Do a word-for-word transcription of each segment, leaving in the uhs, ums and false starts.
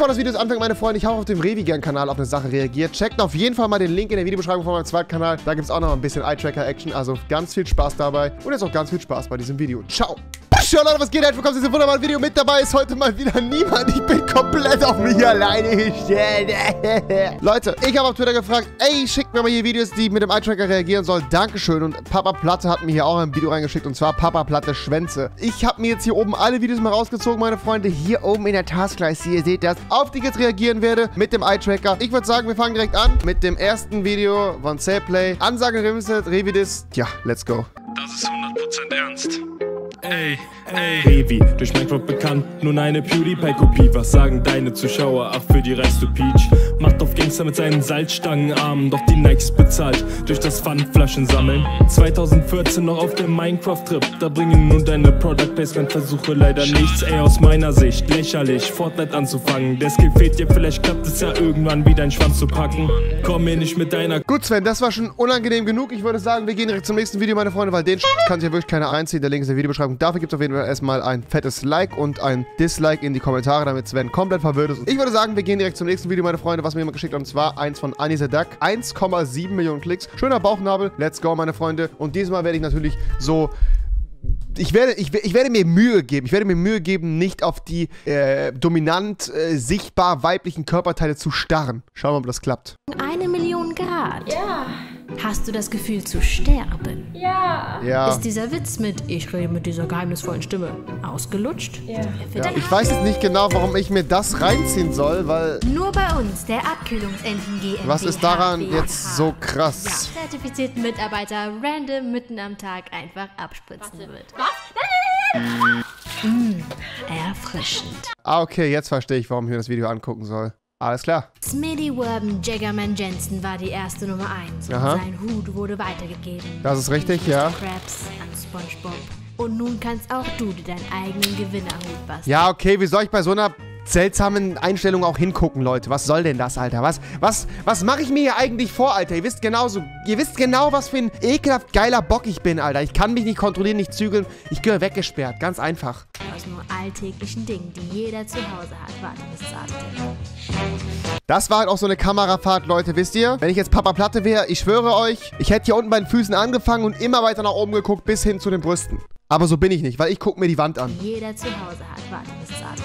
Bevor das Video anfängt, meine Freunde, ich habe auf dem Revigan-Kanal auf eine Sache reagiert. Checkt auf jeden Fall mal den Link in der Videobeschreibung von meinem zweiten Kanal. Da gibt es auch noch ein bisschen Eye-Tracker-Action. Also ganz viel Spaß dabei. Und jetzt auch ganz viel Spaß bei diesem Video. Ciao! Ciao Leute, was geht? Herzlich willkommen zu diesem wunderbaren Video. Mit dabei ist heute mal wieder niemand. Ich bin komplett auf mich alleine gestellt. Leute, ich habe auf Twitter gefragt, ey, schickt mir mal hier Videos, die mit dem Eye-Tracker reagieren sollen. Dankeschön. Und Papa Platte hat mir hier auch ein Video reingeschickt. Und zwar Papa Platte Schwänze. Ich habe mir jetzt hier oben alle Videos mal rausgezogen, meine Freunde. Hier oben in der Taskleiste, ihr seht das, auf die ich jetzt reagieren werde mit dem Eye-Tracker. Ich würde sagen, wir fangen direkt an mit dem ersten Video von Sayplay. Ansage Revisit, Revidis. Ja, let's go. Das ist hundert Prozent ernst. Ey, ey. Revi, durch Minecraft bekannt, nun eine PewDiePie-Kopie. Was sagen deine Zuschauer? Ach, für die reichste Peach. Macht auf Gangster mit seinen Salzstangenarmen, doch die Nikes bezahlt durch das Pfandflaschen sammeln. zweitausendvierzehn noch auf dem Minecraft-Trip, da bringen nun deine Product-Placement-Versuche leider nichts. Ey, aus meiner Sicht lächerlich, Fortnite anzufangen. Der Skill fehlt dir, vielleicht klappt es ja irgendwann wie deinen Schwanz zu packen. Komm mir nicht mit deiner... Gut, Sven, das war schon unangenehm genug. Ich würde sagen, wir gehen direkt zum nächsten Video, meine Freunde, weil den kann sich ja wirklich keiner einziehen. Der Link ist in der Videobeschreibung. Dafür gibt es auf jeden Fall erstmal ein fettes Like und ein Dislike in die Kommentare, damit Sven komplett verwirrt ist. Ich würde sagen, wir gehen direkt zum nächsten Video, meine Freunde, was mir jemand geschickt hat, und zwar eins von Anisedak. eins Komma sieben Millionen Klicks. Schöner Bauchnabel. Let's go, meine Freunde. Und diesmal werde ich natürlich so... Ich werde, ich, ich werde mir Mühe geben. Ich werde mir Mühe geben, nicht auf die äh, dominant äh, sichtbar weiblichen Körperteile zu starren. Schauen wir mal, ob das klappt. Eine Million Grad. Ja. Hast du das Gefühl zu sterben? Ja. Ja. Ist dieser Witz mit ich rede mit dieser geheimnisvollen Stimme ausgelutscht? Ja. Ja, ich weiß jetzt nicht genau, warum ich mir das reinziehen soll, weil... Nur bei uns, der Abkühlungsenten GmbH. Was ist daran jetzt so krass? Ja, zertifizierten Mitarbeiter random mitten am Tag einfach abspritzen wird. Was? Mmh, erfrischend. Ah, okay, jetzt verstehe ich, warum ich mir das Video angucken soll. Alles klar. Smitty Werben Jaggerman Jensen war die erste Nummer eins. Und Aha. sein Hut wurde weitergegeben. Das ist richtig, ja. Krabs an SpongeBob. Und nun kannst auch du dir deinen eigenen Gewinnerhut basteln. Ja, okay, wie soll ich bei so einer seltsamen Einstellung auch hingucken, Leute? Was soll denn das, Alter? Was, was, was mache ich mir hier eigentlich vor, Alter? Ihr wisst genauso, ihr wisst genau, was für ein ekelhaft geiler Bock ich bin, Alter. Ich kann mich nicht kontrollieren, nicht zügeln. Ich gehöre weggesperrt, ganz einfach. Aus nur alltäglichen Dingen, die jeder zu Hause hat. Warte, bis es artet. Das war halt auch so eine Kamerafahrt, Leute, wisst ihr? Wenn ich jetzt Papa Platte wäre, ich schwöre euch, ich hätte hier unten bei den Füßen angefangen und immer weiter nach oben geguckt, bis hin zu den Brüsten. Aber so bin ich nicht, weil ich gucke mir die Wand an. Die jeder zu Hause hat. Warte, bis es artet.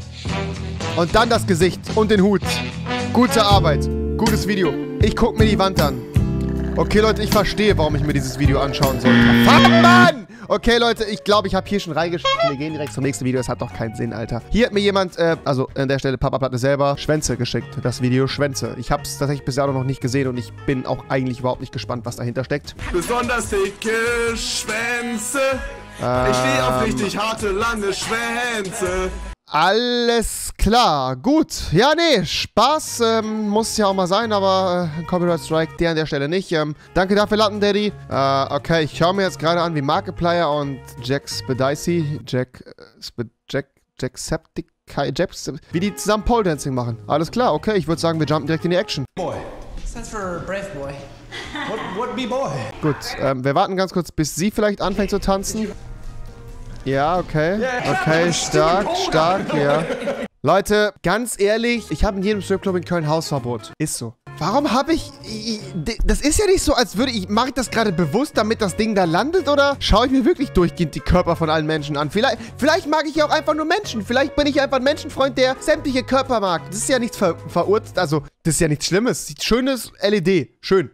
Und dann das Gesicht und den Hut. Gute Arbeit. Gutes Video. Ich gucke mir die Wand an. Okay, Leute, ich verstehe, warum ich mir dieses Video anschauen sollte. Fuck, Mann! Okay, Leute, ich glaube, ich habe hier schon reingeschrieben. Wir gehen direkt zum nächsten Video. Das hat doch keinen Sinn, Alter. Hier hat mir jemand, äh, also an der Stelle Papa Platte selber, Schwänze geschickt. Das Video Schwänze. Ich habe es tatsächlich bisher noch nicht gesehen und ich bin auch eigentlich überhaupt nicht gespannt, was dahinter steckt. Besonders dicke Schwänze. Ähm, Ich stehe auf richtig harte, lange Schwänze. Alles klar. Gut. Ja, nee, Spaß ähm, muss ja auch mal sein, aber äh, Copyright Strike, der an der Stelle nicht. Ähm, danke dafür, Latten Daddy. Äh, okay, ich schaue mir jetzt gerade an, wie Markiplier und Jack Spedicy, Jack, äh, Spe Jack, Jacksepticeye, Jack, wie die zusammen Pole Dancing machen. Alles klar, okay, ich würde sagen, wir jumpen direkt in die Action. Boy. Stands for brave boy. What, what be boy? Gut, ähm, wir warten ganz kurz, bis sie vielleicht anfängt zu tanzen. Ja, okay. Okay, stark, stark, ja. Leute, ganz ehrlich, ich habe in jedem Stripclub in Köln Hausverbot. Ist so. Warum habe ich... Das ist ja nicht so, als würde ich... Mache ich das gerade bewusst, damit das Ding da landet? Oder schaue ich mir wirklich durchgehend die Körper von allen Menschen an? Vielleicht, vielleicht mag ich ja auch einfach nur Menschen. Vielleicht bin ich einfach ein Menschenfreund, der sämtliche Körper mag. Das ist ja nichts ver verurteilt. Also, das ist ja nichts Schlimmes. Schönes L E D. Schön.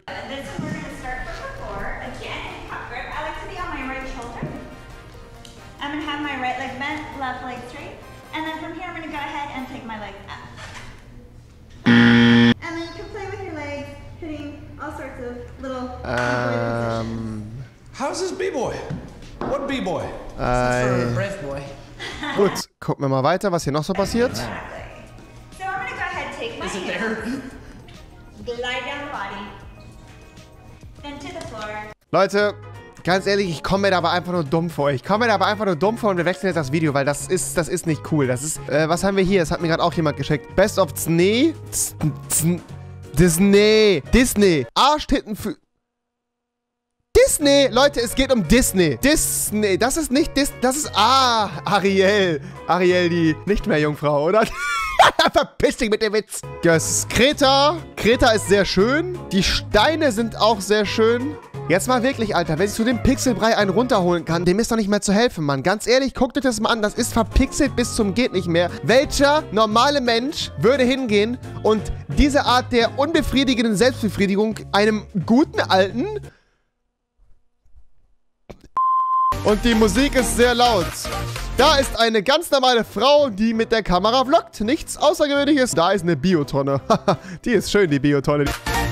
Ähm... How's this B-Boy? What B-Boy? Äh... Brave boy. Gut, gucken wir mal weiter, was hier noch so passiert. So I'm gonna go ahead and take my Is it hand, there? glide down the body, then to the floor. Leute, ganz ehrlich, ich komme mir da aber einfach nur dumm vor. Ich komme mir da aber einfach nur dumm vor und wir wechseln jetzt das Video, weil das ist, das ist nicht cool. Das ist, äh, was haben wir hier? Das hat mir gerade auch jemand geschickt. Best of Disney. Disney. Disney. Arschtitten für... Disney. Leute, es geht um Disney. Disney. Das ist nicht Disney. Das ist... Ah, Ariel. Ariel, die nicht mehr Jungfrau, oder? Verpiss dich mit dem Witz. Das Kreta. Kreta ist sehr schön. Die Steine sind auch sehr schön. Jetzt mal wirklich, Alter, wenn ich zu dem Pixelbrei einen runterholen kann, dem ist doch nicht mehr zu helfen, Mann. Ganz ehrlich, guckt euch das mal an. Das ist verpixelt bis zum geht nicht mehr. Welcher normale Mensch würde hingehen und diese Art der unbefriedigenden Selbstbefriedigung einem guten alten... Und die Musik ist sehr laut. Da ist eine ganz normale Frau, die mit der Kamera vloggt. Nichts Außergewöhnliches. Da ist eine Biotonne. Die ist schön, die Biotonne.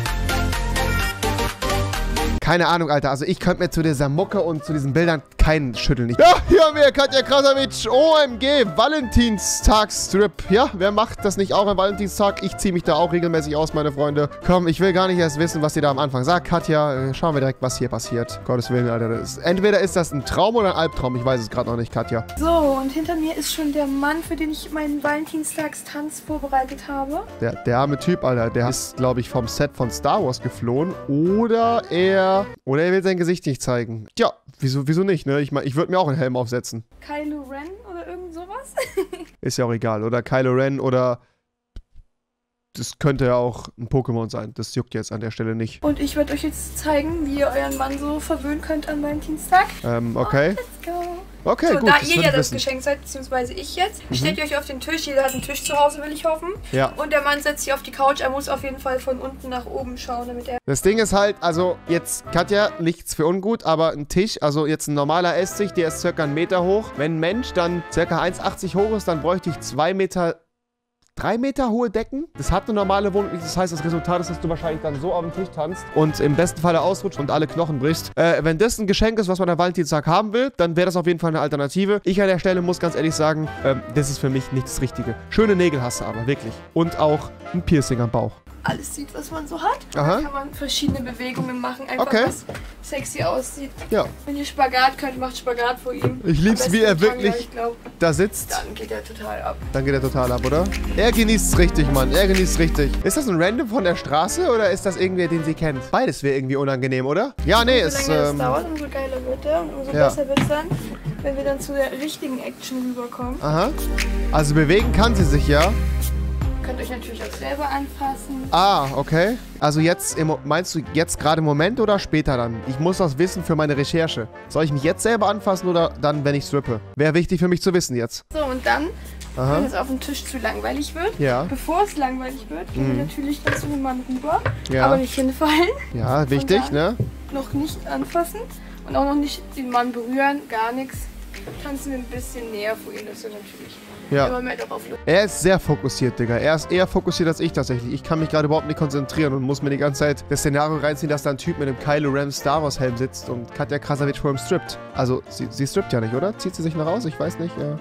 Keine Ahnung, Alter. Also ich könnte mir zu dieser Mucke und zu diesen Bildern keinen schütteln. Nicht. Ja, hier haben wir Katja Krasavic. O M G, Valentinstag-Strip. Ja, wer macht das nicht auch am Valentinstag? Ich ziehe mich da auch regelmäßig aus, meine Freunde. Komm, ich will gar nicht erst wissen, was ihr da am Anfang sagt. Katja, schauen wir direkt, was hier passiert. Gottes Willen, Alter. Das ist, entweder ist das ein Traum oder ein Albtraum. Ich weiß es gerade noch nicht, Katja. So, und hinter mir ist schon der Mann, für den ich meinen Valentinstagstanz vorbereitet habe. Der, der arme Typ, Alter. Der ist, glaube ich, vom Set von Star Wars geflohen. Oder er... Oder er will sein Gesicht nicht zeigen. Tja, wieso, wieso nicht, ne? Ich meine, ich würde mir auch einen Helm aufsetzen. Kylo Ren oder irgend sowas? Ist ja auch egal. Oder Kylo Ren oder... Das könnte ja auch ein Pokémon sein. Das juckt jetzt an der Stelle nicht. Und ich werde euch jetzt zeigen, wie ihr euren Mann so verwöhnen könnt an Valentinstag. Ähm, okay. Und let's go. Okay, so, gut. da das ihr ja das wissen. Geschenk seid, beziehungsweise ich jetzt, Mhm. stellt ihr euch auf den Tisch. Jeder hat einen Tisch zu Hause, will ich hoffen. Ja. Und der Mann setzt sich auf die Couch. Er muss auf jeden Fall von unten nach oben schauen, damit er... Das Ding ist halt, also jetzt, Katja, nichts für ungut, aber ein Tisch, also jetzt ein normaler Esstisch, der ist circa einen Meter hoch. Wenn ein Mensch dann circa eins Komma achtzig hoch ist, dann bräuchte ich zwei Meter... Drei Meter hohe Decken. Das hat eine normale Wohnung. Das heißt, das Resultat ist, dass du wahrscheinlich dann so auf dem Tisch tanzt und im besten Falle ausrutscht und alle Knochen brichst. Äh, wenn das ein Geschenk ist, was man am Valentinstag haben will, dann wäre das auf jeden Fall eine Alternative. Ich an der Stelle muss ganz ehrlich sagen, ähm, das ist für mich nicht das Richtige. Schöne Nägel hast du aber, wirklich. Und auch ein Piercing am Bauch. alles sieht, was man so hat. Aha. Da kann man verschiedene Bewegungen machen, einfach Okay. was sexy aussieht. Ja. Wenn ihr Spagat könnt, macht Spagat vor ihm. Ich lieb's, Am wie er besten Tanga, wirklich ich glaub, da sitzt. dann geht er total ab. Dann geht er total ab, oder? Er genießt es richtig, Mann. Er genießt es richtig. Ist das ein Random von der Straße oder ist das irgendwer, den sie kennt? Beides wäre irgendwie unangenehm, oder? Ja, nee, Umso es... länger Ähm, das dauert, umso geiler wird er und umso ja. besser wird es dann, wenn wir dann zu der richtigen Action rüberkommen. aha. Also bewegen kann sie sich, ja? Könnt euch natürlich auch selber anfassen. Ah, okay. Also jetzt, im, meinst du jetzt gerade im Moment oder später dann? Ich muss das wissen für meine Recherche. Soll ich mich jetzt selber anfassen oder dann, wenn ich strippe? Wäre wichtig für mich zu wissen jetzt. So, und dann, Aha. wenn es auf dem Tisch zu langweilig wird, Ja. bevor es langweilig wird, gehen wir natürlich dann zu dem Mann rüber. Ja. Aber nicht hinfallen, Ja, wichtig, dann- ne? noch nicht anfassen und auch noch nicht den Mann berühren, gar nichts. Tanzen wir ein bisschen näher vor ihm, dass er natürlich Ja. immer mehr darauf Lust. Er ist sehr fokussiert, Digga. Er ist eher fokussiert als ich tatsächlich. Ich kann mich gerade überhaupt nicht konzentrieren und muss mir die ganze Zeit das Szenario reinziehen, dass da ein Typ mit einem Kylo Ren Star Wars Helm sitzt und Katja Krasavic vor ihm strippt. Also, sie, sie strippt ja nicht, oder? Zieht sie sich noch raus? Ich weiß nicht. Ja.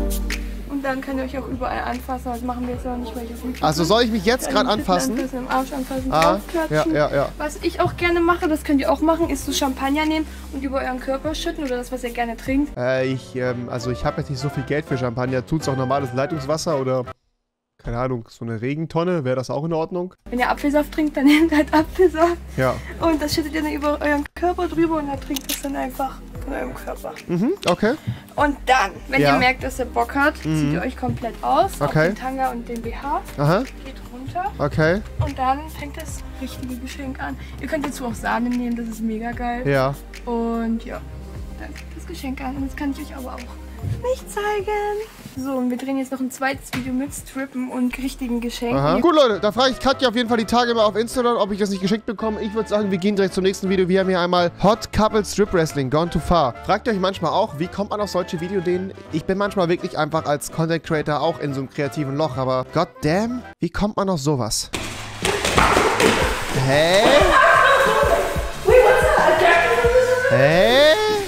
Und dann könnt ihr euch auch überall anfassen, das machen wir jetzt aber nicht, weil ich auf YouTube Also bin. soll ich mich jetzt gerade Dann anfassen? anfassen, im Arsch anfassen, Ah, ja, draufklatschen. ja, ja. Was ich auch gerne mache, das könnt ihr auch machen, ist so Champagner nehmen und über euren Körper schütten oder das, was ihr gerne trinkt. Äh, ich, ähm, also ich habe jetzt nicht so viel Geld für Champagner. Tut's auch normales Leitungswasser oder, keine Ahnung, so eine Regentonne? Wäre das auch in Ordnung? Wenn ihr Apfelsaft trinkt, dann nehmt halt Apfelsaft Ja. und das schüttet ihr dann über euren Körper drüber und dann trinkt es dann einfach von eurem Körper. Mhm, okay. Und dann, wenn Ja. ihr merkt, dass er Bock hat, zieht ihr euch komplett aus, auf Okay. den Tanga und den B H, Aha, geht runter okay. und dann fängt das richtige Geschenk an. Ihr könnt dazu auch Sahne nehmen, das ist mega geil. Ja. Und ja, dann fängt das Geschenk an. Und das kann ich euch aber auch nicht zeigen. So, und wir drehen jetzt noch ein zweites Video mit Strippen und richtigen Geschenken. Aha. Ihr- Gut, Leute, da frage ich Katja auf jeden Fall die Tage mal auf Instagram, ob ich das nicht geschickt bekomme. Ich würde sagen, wir gehen direkt zum nächsten Video. Wir haben hier einmal Hot Couple Strip Wrestling, Gone Too Far. Fragt ihr euch manchmal auch, wie kommt man auf solche Videoideen? Ich bin manchmal wirklich einfach als Content Creator auch in so einem kreativen Loch, aber goddamn, wie kommt man auf sowas? Hä? Hä?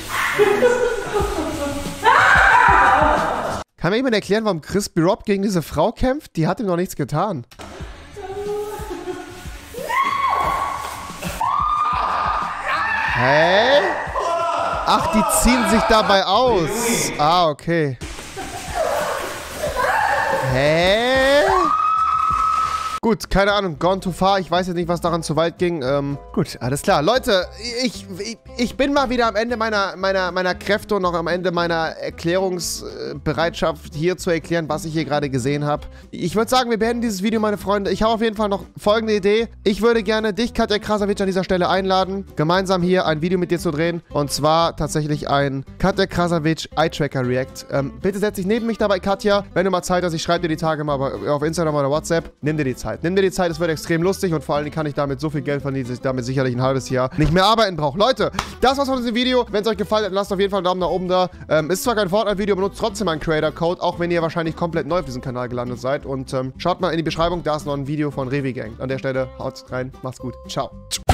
Kann mir jemand erklären, warum Crispy Rob gegen diese Frau kämpft? Die hat ihm noch nichts getan. Hä? Ach, die ziehen sich dabei aus. Ah, okay. Hä? Gut, keine Ahnung, gone too far. Ich weiß jetzt nicht, was daran zu weit ging. Ähm, gut, alles klar. Leute, ich, ich, ich bin mal wieder am Ende meiner, meiner, meiner Kräfte und noch am Ende meiner Erklärungsbereitschaft, hier zu erklären, was ich hier gerade gesehen habe. Ich würde sagen, wir beenden dieses Video, meine Freunde. Ich habe auf jeden Fall noch folgende Idee. Ich würde gerne dich, Katja Krasavic, an dieser Stelle einladen, gemeinsam hier ein Video mit dir zu drehen. Und zwar tatsächlich ein Katja Krasavic Eye-Tracker-React. Ähm, bitte setz dich neben mich dabei, Katja. Wenn du mal Zeit hast, ich schreibe dir die Tage mal auf Instagram oder WhatsApp. Nimm dir die Zeit. Nimm dir die Zeit, es wird extrem lustig und vor allem kann ich damit so viel Geld verdienen, dass ich damit sicherlich ein halbes Jahr nicht mehr arbeiten brauche. Leute, das war's von diesem Video. Wenn es euch gefallen hat, lasst auf jeden Fall einen Daumen nach oben da. Ähm, ist zwar kein Fortnite-Video, benutzt trotzdem einen Creator-Code, auch wenn ihr wahrscheinlich komplett neu auf diesem Kanal gelandet seid. Und ähm, schaut mal in die Beschreibung, da ist noch ein Video von Revi Gang. An der Stelle, haut rein, macht's gut. Ciao.